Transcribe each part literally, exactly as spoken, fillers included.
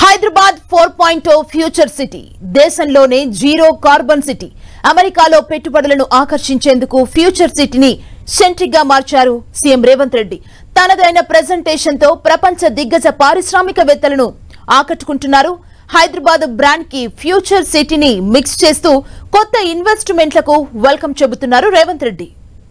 Hyderabad four point o future city దేశంలోనే zero carbon city అమెరికాలో పెట్టుబడులను ఆకర్షించేందుకు ఫ్యూచర్ సిటీని సెంట్రిక్ గా మార్చారు సీఎం రేవంత్ రెడ్డి. తనదైన ప్రెజెంటేషన్ తో ప్రపంచ దిగ్గజ పారిశ్రామికవేత్తలను ఆకట్టుకుంటున్నారు. హైదరాబాద్ బ్రాండ్ కి ఫ్యూచర్ సిటీని మిక్స్ చేస్తూ కొత్త ఇన్వెస్ట్మెంట్లకు వెల్కమ్ చెబుతున్నారు రేవంత్ రెడ్డి.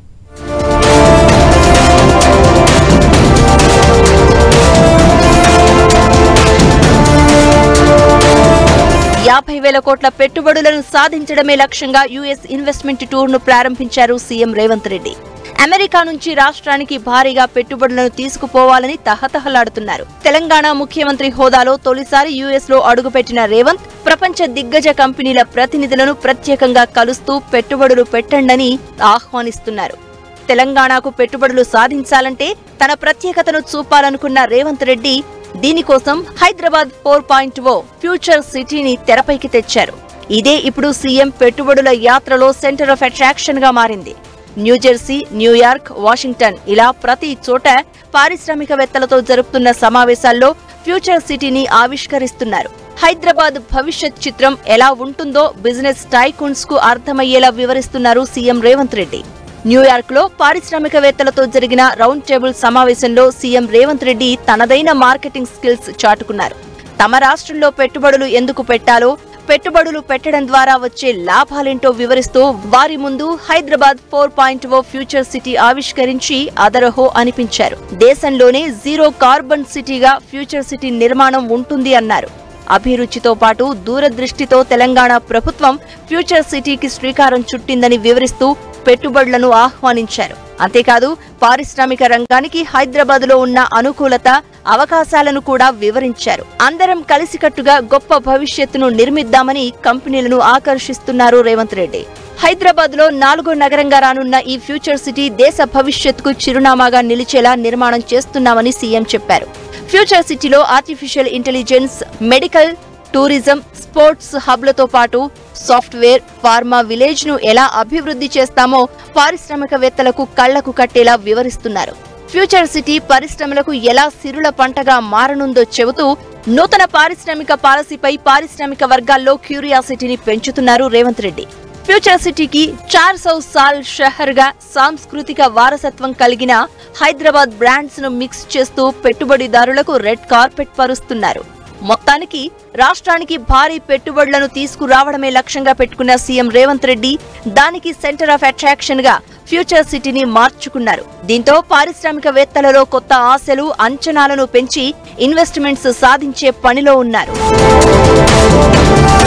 యాభై వేల కోట్ల పెట్టుబడులను సాధించడమే లక్ష్యంగా యూఎస్ ఇన్వెస్ట్మెంట్ టూర్ ను ప్రారంభించారు సీఎం రేవంత్ రెడ్డి. అమెరికా నుంచి రాష్ట్రానికి భారీగా పెట్టుబడులను తీసుకుపోవాలని తహతహలాడుతున్నారు. తెలంగాణ ముఖ్యమంత్రి హోదాలో తొలిసారి యూఎస్ లో అడుగుపెట్టిన రేవంత్ ప్రపంచ దిగ్గజ కంపెనీల ప్రతినిధులను ప్రత్యేకంగా కలుస్తూ పెట్టుబడులు పెట్టండని ఆహ్వానిస్తున్నారు. తెలంగాణకు పెట్టుబడులు సాధించాలంటే తన ప్రత్యేకతను చూపాలనుకున్న రేవంత్ రెడ్డి దీనికోసం Hyderabad four point o future సిటీని తెరపైకి తెచ్చారు. ఇదే ఇప్పుడు సీఎం పెట్టుబడుల యాత్రలో సెంటర్ ఆఫ్ అట్రాక్షన్ గా మారింది. న్యూజెర్సీ, న్యూయార్క్, వాషింగ్టన్ ఇలా ప్రతి చోట పారిశ్రామికవేత్తలతో జరుపుతున్న సమావేశాల్లో ఫ్యూచర్ సిటీని ఆవిష్కరిస్తున్నారు. హైదరాబాద్ భవిష్యత్ చిత్రం ఎలా ఉంటుందో బిజినెస్ టైకూన్స్ కు అర్థమయ్యేలా వివరిస్తున్నారు సీఎం రేవంత్ రెడ్డి. న్యూయార్క్ లో పారిశ్రామికవేత్తలతో జరిగిన రౌండ్ టేబుల్ సమావేశంలో సీఎం రేవంత్ రెడ్డి తనదైన మార్కెటింగ్ స్కిల్స్ చాటుకున్నారు. తమ రాష్ట్రంలో పెట్టుబడులు ఎందుకు పెట్టాలో, పెట్టుబడులు పెట్టడం ద్వారా వచ్చే లాభాలేంటో వివరిస్తూ వారి ముందు Hyderabad four point o future city ఆవిష్కరించి అదరహో అనిపించారు. దేశంలోనే జీరో కార్బన్ సిటీగా ఫ్యూచర్ సిటీ నిర్మాణం ఉంటుంది అన్నారు. అభిరుచితో పాటు దూరదృష్టితో తెలంగాణ ప్రభుత్వం ఫ్యూచర్ సిటీకి శ్రీకారం చుట్టిందని వివరిస్తూ పెట్టుబడులను ఆహ్వానించారు. అంతేకాదు పారిశ్రామిక రంగానికి హైదరాబాద్ లో ఉన్న అనుకూలత, అవకాశాలను కూడా వివరించారు. అందరం కలిసికట్టుగా గొప్ప భవిష్యత్తును నిర్మిద్దామని కంపెనీలను ఆకర్షిస్తున్నారు రేవంత్ రెడ్డి. హైదరాబాద్ లో నాలుగో నగరంగా రానున్న ఈ ఫ్యూచర్ సిటీ దేశ భవిష్యత్తుకు చిరునామాగా నిలిచేలా నిర్మాణం చేస్తున్నామని సీఎం చెప్పారు. ఫ్యూచర్ సిటీలో artificial intelligence, medical, tourism, sports హబ్లతో పాటు సాఫ్ట్వేర్, ఫార్మా విలేజ్ ను ఎలా అభివృద్ధి చేస్తామో పారిశ్రామికవేత్తలకు కళ్లకు కట్టేలా వివరిస్తున్నారు. ఫ్యూచర్ సిటీ పరిశ్రమలకు ఎలా సిరుల పంటగా మారనుందో చెబుతూ నూతన పారిశ్రామిక పాలసీపై పారిశ్రామిక వర్గాల్లో క్యూరియాసిటీని పెంచుతున్నారు రేవంత్ రెడ్డి. ఫ్యూచర్ సిటీకి చార్ సౌ సాల్ షహర్ గా సాంస్కృతిక వారసత్వం కలిగిన హైదరాబాద్ బ్రాండ్స్ ను మిక్స్ చేస్తూ పెట్టుబడిదారులకు రెడ్ కార్పెట్ పరుస్తున్నారు. మొత్తానికి రాష్ట్రానికి భారీ పెట్టుబడులను తీసుకురావడమే లక్ష్యంగా పెట్టుకున్న సీఎం రేవంత్ రెడ్డి దానికి సెంటర్ ఆఫ్ అట్రాక్షన్ గా ఫ్యూచర్ సిటీని మార్చుకున్నారు. దీంతో పారిశ్రామికవేత్తలలో కొత్త ఆశలు, అంచనాలను పెంచి ఇన్వెస్ట్మెంట్స్ సాధించే పనిలో ఉన్నారు.